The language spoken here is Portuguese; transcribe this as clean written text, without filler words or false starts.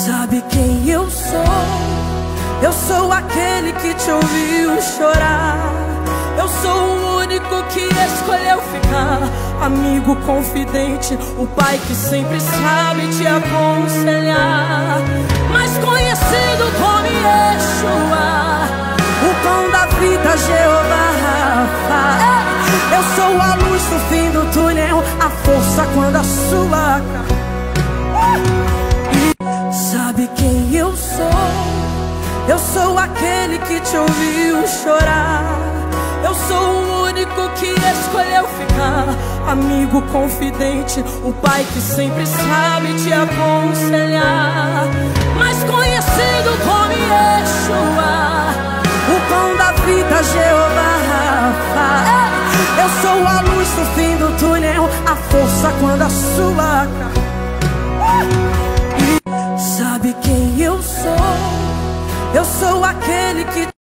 Sabe quem eu sou? Eu sou aquele que te ouviu chorar. Eu sou o único que escolheu ficar. Amigo confidente, o pai que sempre sabe te aconselhar. Mais conhecido como Yeshua, o pão da vida, Jeová Rafa. Eu sou a luz no fim do túnel, a força quando a sua Sabe quem eu sou? Eu sou aquele que te ouviu chorar. Eu sou o único que escolheu ficar. Amigo confidente, o pai que sempre sabe te aconselhar. Mais conhecido como Yeshua, o pão da vida, Jeová Rafa. Eu sou a luz no fim do túnel, a força quando a sua Sabe quem eu sou? Eu sou aquele que